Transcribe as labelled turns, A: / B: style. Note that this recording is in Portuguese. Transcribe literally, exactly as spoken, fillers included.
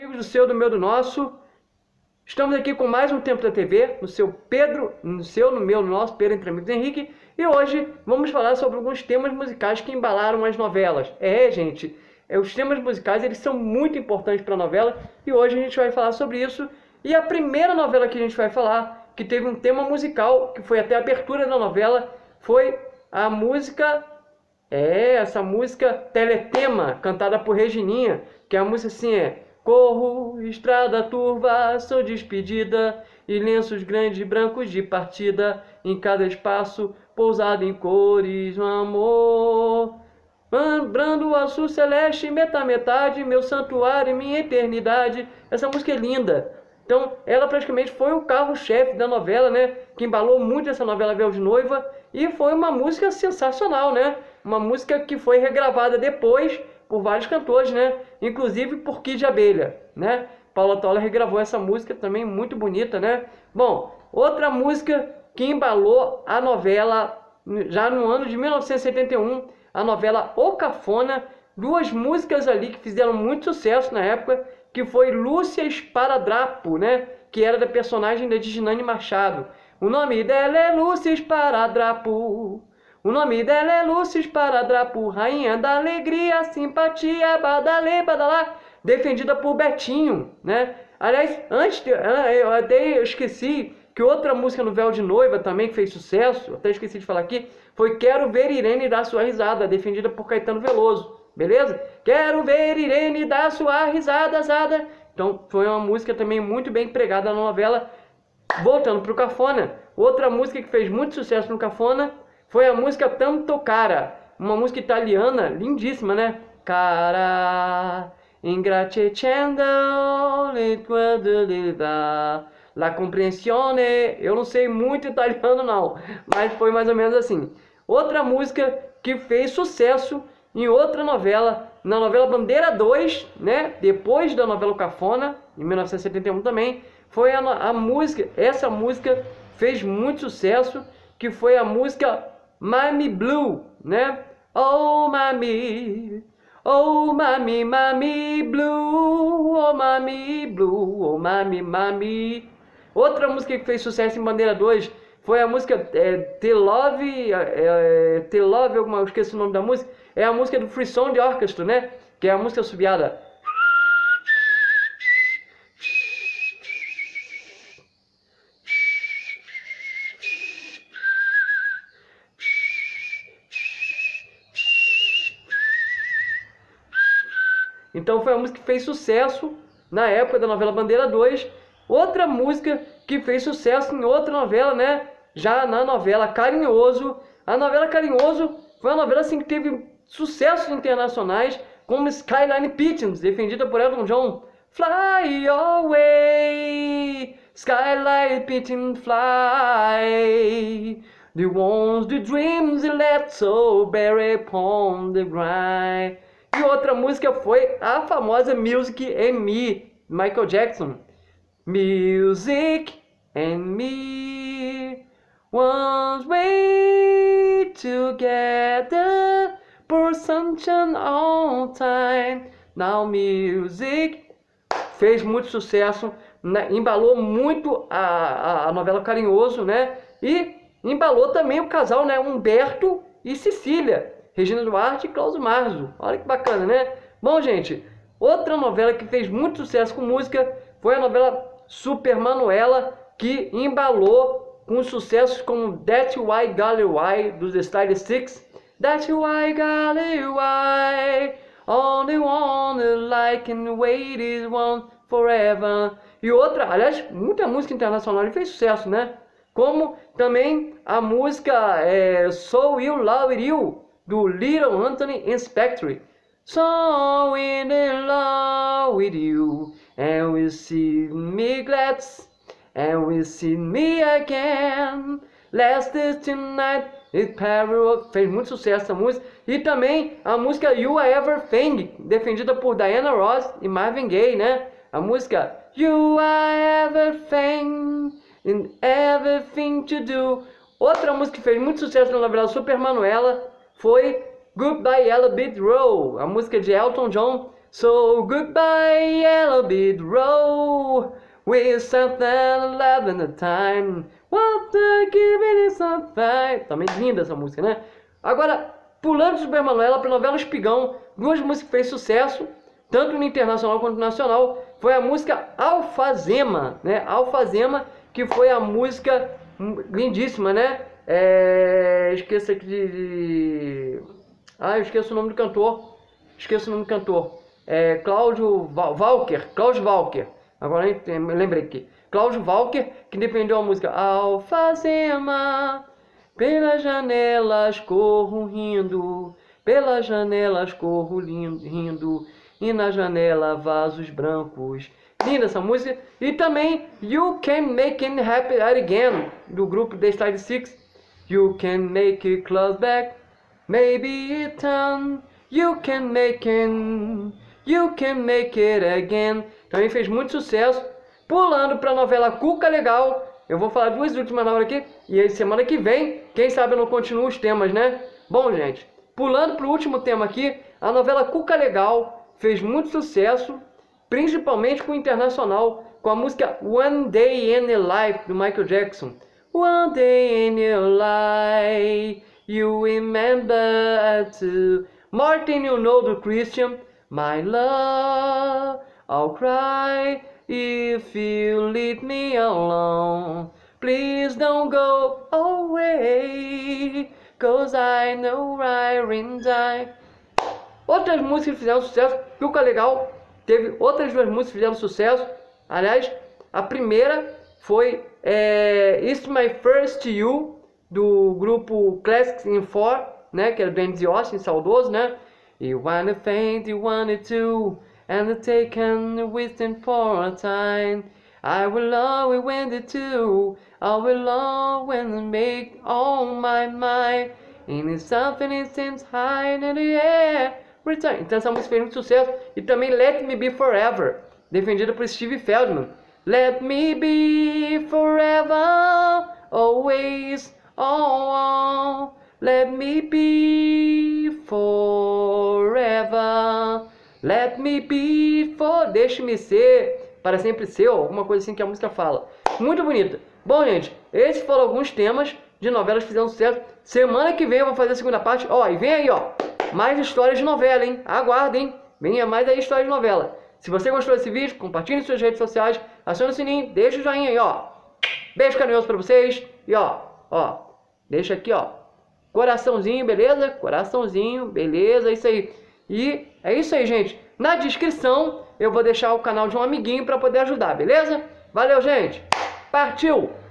A: amigos do seu, do meu, do nosso. Estamos aqui com mais um Tempo da T V, no seu Pedro, no seu, no meu, no nosso, Pedro Entre Amigos Henrique. E hoje vamos falar sobre alguns temas musicais que embalaram as novelas. É, gente, é, os temas musicais eles são muito importantes para a novela e hoje a gente vai falar sobre isso. E a primeira novela que a gente vai falar, que teve um tema musical, que foi até a abertura da novela, foi a música... É, essa música Teletema, cantada por Regininha, que a música assim é: corro, estrada turva, sou despedida, e lenços grandes brancos de partida, em cada espaço, pousado em cores, um amor. Brando azul celeste, metade metade, meu santuário, minha eternidade. Essa música é linda. Então, ela praticamente foi o carro-chefe da novela, né? Que embalou muito essa novela Véu de Noiva. E foi uma música sensacional, né? Uma música que foi regravada depois por vários cantores, né? Inclusive por Kid Abelha, né? Paula Toller regravou essa música também, muito bonita, né? Bom, outra música que embalou a novela já no ano de mil novecentos e setenta e um, a novela O Cafona. Duas músicas ali que fizeram muito sucesso na época, que foi Lúcia Esparadrapo, né? Que era da personagem da Diginane Machado. O nome dela é Lúcia Esparadrapo. O nome dela é Lúcia Esparadrapo, rainha da alegria, simpatia, badalê, badalá, defendida por Betinho, né? Aliás, antes, de, eu até esqueci que outra música no Véu de Noiva também que fez sucesso, até esqueci de falar aqui, foi Quero Ver Irene Dar Sua Risada, defendida por Caetano Veloso, beleza? Quero ver Irene dar sua risada, zada. Então, foi uma música também muito bem empregada na novela. Voltando para o Cafona, outra música que fez muito sucesso no Cafona foi a música Tanto Cara, uma música italiana lindíssima, né? Cara, ingratitendo le tue delida, la comprensione. Eu não sei muito italiano não, mas foi mais ou menos assim. Outra música que fez sucesso em outra novela, na novela Bandeira dois, né? Depois da novela Cafona, em mil novecentos e setenta e um também, foi a, a música, essa música fez muito sucesso, que foi a música Mami Blue, né? Oh Mami, oh Mami, Mami Blue, oh Mami Blue, oh Mami, Mami. Outra música que fez sucesso em Bandeira dois foi a música é, The Love, é, The Love, alguma, eu esqueci o nome da música, é a música do Free Sound Orchestra, né? Que é a música assobiada. Então foi a música que fez sucesso na época da novela Bandeira dois. Outra música que fez sucesso em outra novela, né? Já na novela Carinhoso. A novela Carinhoso foi uma novela assim, que teve sucessos internacionais, como Skyline Pigeons, defendida por Elton John. Fly away, Skyline Pigeons fly. The ones, the dreams, the let so bury upon the grind. E outra música foi a famosa Music and Me, Michael Jackson. Music and me, one way together, for sunshine all time. Now music fez muito sucesso, né? Embalou muito a, a, a novela Carinhoso, né? E embalou também o casal, né? Humberto e Cecília. Regina Duarte e Cláudio Marzo. Olha que bacana, né? Bom, gente, outra novela que fez muito sucesso com música foi a novela Super Manuela, que embalou com sucessos como That's Why Golly Why, dos Style Six. That's Why Golly Why, only one like and wait is one forever. E outra, aliás, muita música internacional e fez sucesso, né? Como também a música é, So You Love You, do Little Anthony and Spectre. So in love with you, and we see me glad, and we see me again. Last tonight, it fez muito sucesso essa música. E também a música You Are Everything, defendida por Diana Ross e Marvin Gaye, né? A música You Are Everything, and everything to do. Outra música que fez muito sucesso na novela Super Manuela foi Goodbye Yellow Brick Road, a música de Elton John, So goodbye, Yellow Bead Row, with something eleven the time. What the giving is something. Também linda essa música, né? Agora, pulando de Super Manuela para novela Espigão, duas músicas que fez sucesso, tanto no internacional quanto no nacional, foi a música Alfazema, né? Alfazema, que foi a música lindíssima, né? É... Esqueça aqui de, de... Ah, eu esqueço o nome do cantor. Esqueço o nome do cantor. É Cláudio Walker. Cláudio Walker. Agora eu lembrei aqui. Cláudio Walker, que defendeu a música Alfazema. Pelas janelas corro rindo, pelas janelas corro rindo, e na janela vasos brancos. Linda essa música. E também You Can Make It Happy Again, do grupo The Style Six. You can make it close back, maybe it turn. You can make it, you can make it again. Também fez muito sucesso. Pulando para a novela Cuca Legal, eu vou falar duas últimas novelas aqui, e aí semana que vem, quem sabe eu não continuo os temas, né? Bom, gente, pulando para o último tema aqui, a novela Cuca Legal fez muito sucesso, principalmente com o internacional, com a música One Day in Your Life, do Michael Jackson. One day in your life, you remember to Martin, you know, do Christian. My love, I'll cry if you leave me alone. Please don't go away, cause I know I will die. Outras músicas que fizeram sucesso, Cuca Legal teve outras duas músicas que fizeram sucesso. Aliás, a primeira foi é, It's My First to You, do grupo Classics in Four, né, que era do Andy Austin, saudoso, né? You wanna faint, you wanna to, and taken wisdom for a time. I will always win the two, I will always make all my mind. And it's something that seems high in the air. Return. Então essa música fez muito sucesso. E também Let Me Be Forever, defendida por Steve Feldman. Let me be forever, always, all, all. Let me be forever. Let me be for... Deixe-me ser, para sempre ser, ou alguma coisa assim que a música fala. Muito bonita. Bom, gente, esses foram alguns temas de novelas que fizeram sucesso. Semana que vem eu vou fazer a segunda parte. Ó, e vem aí, ó, mais histórias de novela, hein? Aguardem, venha mais aí histórias de novela. Se você gostou desse vídeo, compartilhe em suas redes sociais, acione o sininho, deixa o joinha aí, ó. Beijo carinhoso pra vocês. E ó, ó, deixa aqui, ó, coraçãozinho, beleza? Coraçãozinho, beleza, isso aí. E é isso aí, gente. Na descrição eu vou deixar o canal de um amiguinho para poder ajudar, beleza? Valeu, gente. Partiu!